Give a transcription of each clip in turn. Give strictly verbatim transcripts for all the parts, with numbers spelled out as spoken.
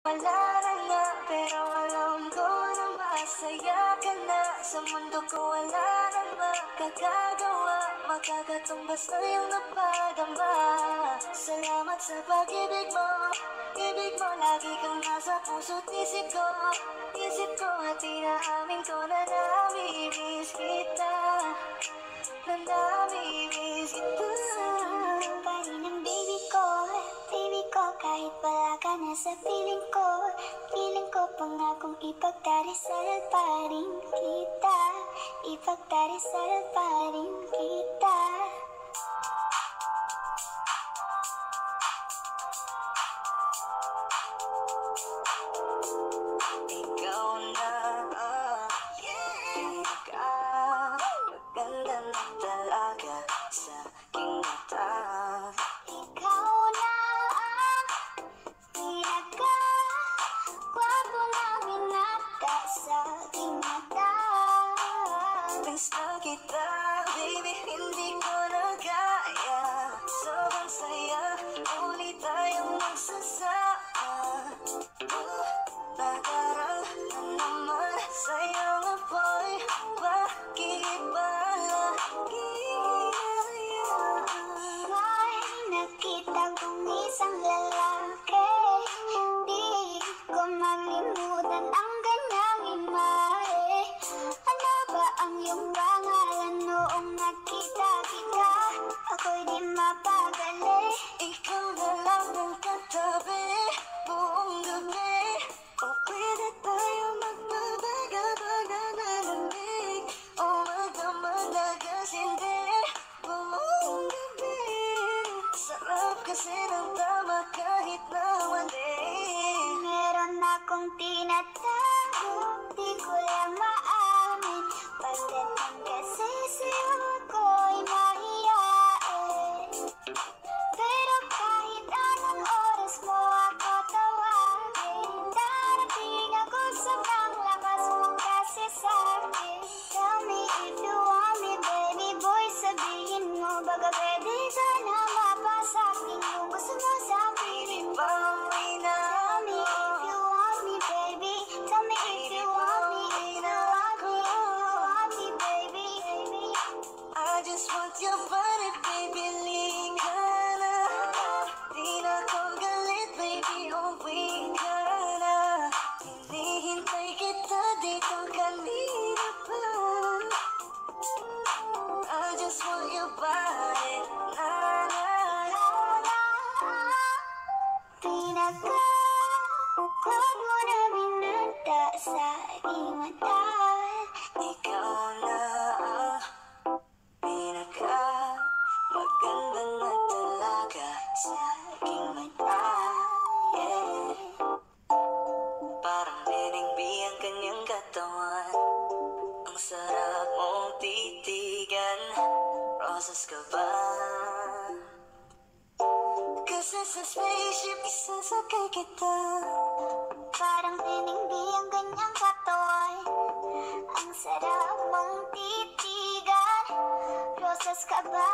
Wala na nga, pero alam ko na masaya ka na. Sa mundo ko wala na makakagawa, makakatumbas na iyong napadama. Salamat sa pag-ibig mo, ibig mo lagi kang nasa puso't isip ko. Isip ko at inaamin ko na namimiss kita, na namimiss kita. Pa rin ang baby ko, baby ko, kahit wala ka na sa piling ko. Piling ko pangakong ipagdarasal pa rin kita, ipagdarasal pa rin kita. Ikaw na, ah, pinaka maganda na talaga sa aking mata. Ikaw na ang pinaka gwapo na binata sa aking mata. Miss na kita, baby, hindi ko na kaya. Sobrang saya, ulit tayong magsasama. Oh, nag-aral na naman sa'yo nga boy, bakit ba lagi May nakita kong isang lalaki, di ko malimutan ang kanyang imahe. Ano ba ang iyong pangalan noong nakita kita? Ako'y di mapagali. ikaw na lang ang katabi buong gabi? O pwede tayo magbabaga-baga na lamig, o magdamag-nagasindi buong gabi. Sarap kasi ng tama kahit na mali. Meron akong tinatago, di ko lang maamin. Pagdating kasi sa'yo ako'y mahiyain. Pero kahit anong oras mo ako tawagin, darating ako sobrang lakas mo kasi sa'kin. Tell me if you want me, baby boy, sabihin mo baga pwede ka na mapasakin yung gusto mo sa piling mo. Pauwi na Tell me if you want me, baby. Tell me if you want me, if you want me, if you want me, baby. I just want your body, baby, liga na. Di na ko galit, baby, uwi ka na. Hinihintay kita dito kanina pa. I just want your body, na na na. Pinaka huwag mo na binata sa aking mata. Ikaw na ang pinaka maganda na talaga sa aking mata. Yeah. Parang binigbi ang kanyang katawan, ang sarap mong titigan. Rosas ka ba? Kasi sa spaceship isasakay kita. Parang tinindi ang kanyang katawan, ang sarap mong titigan. Rosas ka ba?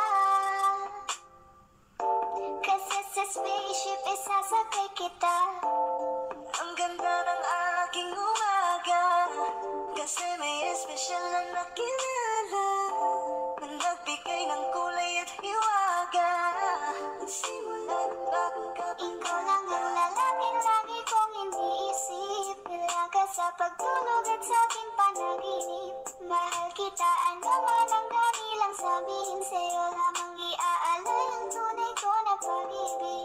Kasi sa spaceship isasakay kita. Ang ganda ng aking umaga, kasi may espesyal na nakilala, na nagbigay ng kulay at hiwaga. Simula ng bagong kapag Ikaw lang ang lalaking lagi kong iniisip. Wala ka sa pagtulog at sa aking panaginip. Mahal kita, ano man ang danilang sabihin. Sa'yo lamang iaalay ang tunay ko na pag-ibig.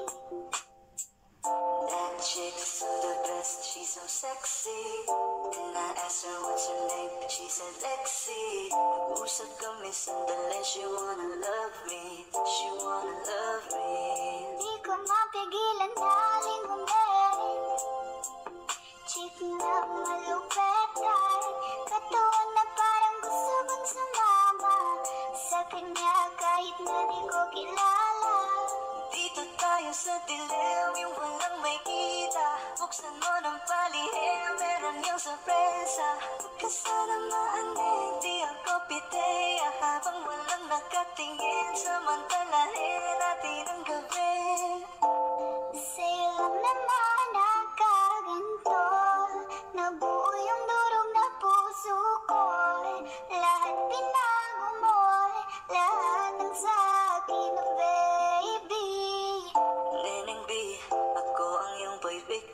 That chick's the best, she's so sexy. And I asked her what's her name, she said Lexi. Nag-usap kami sandali, she wanna love me, she wanna love me. Di ko mapigilan na lingunin. Chick na malupet ay katawan na parang gusto kong sumama sa kanya kahit na di ko kilala. Dito tayo sa dilim, yung walang may kita. Buksan mo ng palihim, meron yung sorpresa. Kasalamaan di ako piteya, habang walang nakatingin, samantalahin natin ang gabi. Sa'yo lang naman nakaganyan.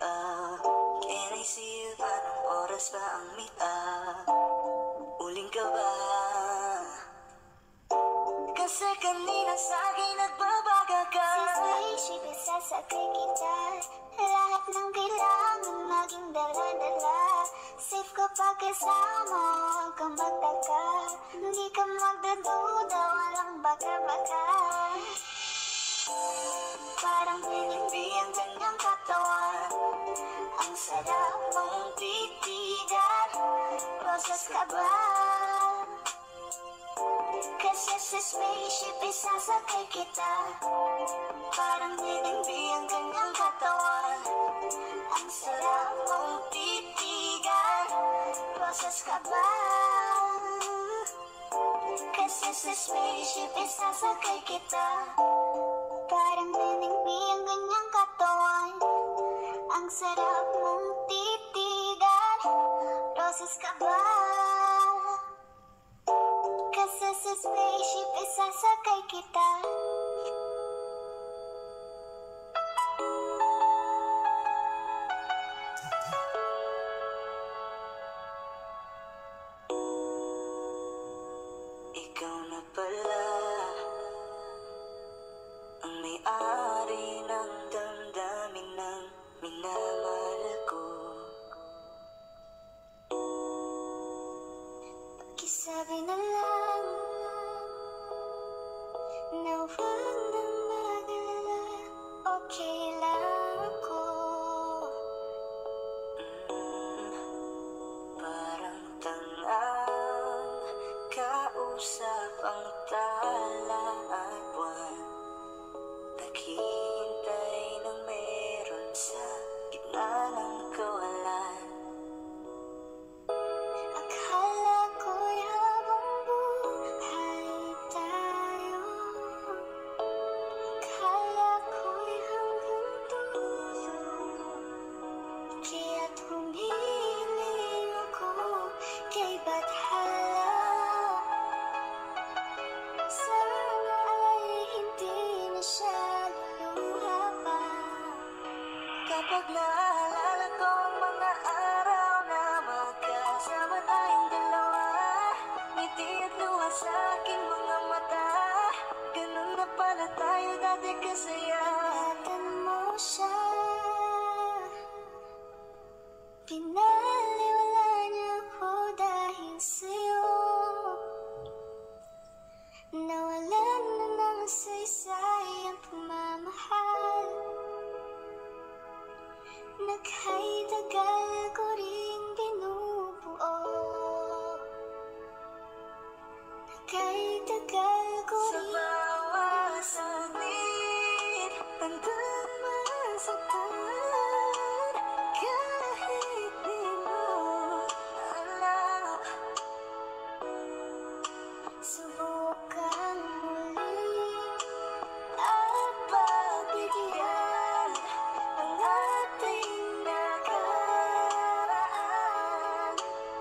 up? Can I see you? Anong oras ba ang meet up? Uling ka ba? Kasi kanina sa'kin nagbabaga ka. Spaceship, isasakay kita. Lahat ng kailangan maging dala-dala. Safe kapag kasama, huwag kang magtaka. Hindi ka magdaduda, walang baka-baka. Parang pinimbi ang kanyang katawan. Ang sarap mong titigan. Roses ka ba? Kasi sa spaceship isasakay kita. Parang pinimbi ang kanyang katawan. Ang sarap mong titigan. Roses ka ba? Kasi sa spaceship isasakay kita. Parang pinimbi ang kanyang katawan. Ang sarap mong titigan. Roses ka ba? Kasi sa spaceship isasakay kita. Ikaw na pala ang may-ari ng damdamin ng minamahal ko. Pakisabi na lang na huwag nang mag-alala. Okay lang ako. Mm, parang tangang kausap ang tala at buwan. Naghihintay ng meron sa gitna ng kawalan. Akala ko'y habang buhay tayo. Akala ko'y hanggang dulo. Kaya't humiling ako kay Bathala. Sana ay hindi na siya luluha pa. Kapag naalala ko ang mga araw na magkasama tayong dalawa, ngiti at luha sa aking mga mata. Ganun na pala tayo dati kasaya. Ingatan mo siya. Pinaliwala niya ako dahil sa'yo. Nawalan na ng saysay ang pagmamahal. Naghay-tagal ko rin binubuo. Naghay-tagal ko Sa rin. bawat saglit, tandaan masaktan. Kahit di mo alam, Subukan muli at pagbigyan ang ating nakaraan.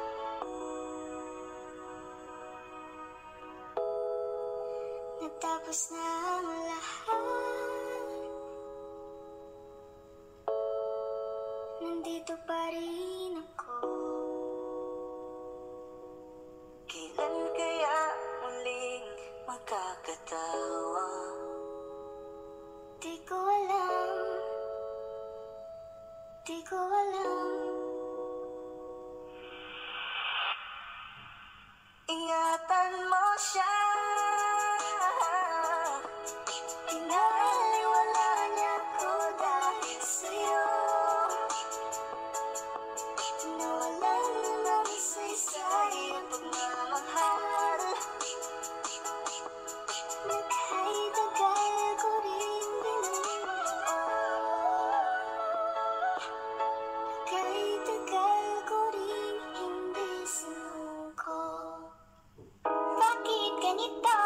Natapos na ang lahat. Nandito pa rin ako. kailan kaya muling magkakatawa? Di ko alam. Di ko alam. Ingatan mo siya. Pinaliwala niya ako dahil sa'yo. Nawalan na ng saysay ang pagmamahal. Naghay-tagal ko rin binubuo. Naghay-tagal ko rin hindi sinuko. Bakit ganito?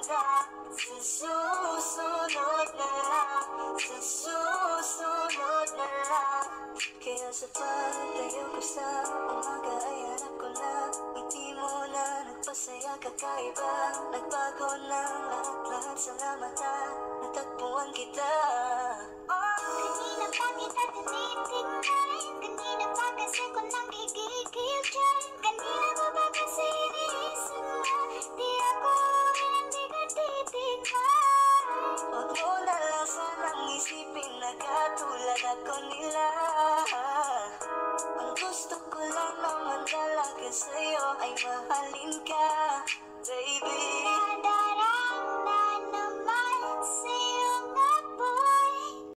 handa. Sa susunod na lang, sa susunod na lang. Kaya sa pagtayo ko sa umaga ay hanap ko na ngiti mo na nagpasaya kakaiba. Nagbago ng lahat-lahat, salamat at natagpuan kita. Oh, kanina pa kita tinitingnan, kanina pa kasi ko nang gigigil dyan. Kanina pa ba kasi iniisip mo, di ako hindi ka titignan. Huwag mo na lang sanang isipin na katulad ako nila. Ang gusto ko lang naman talaga sa'yo ay mahalin ka, baby.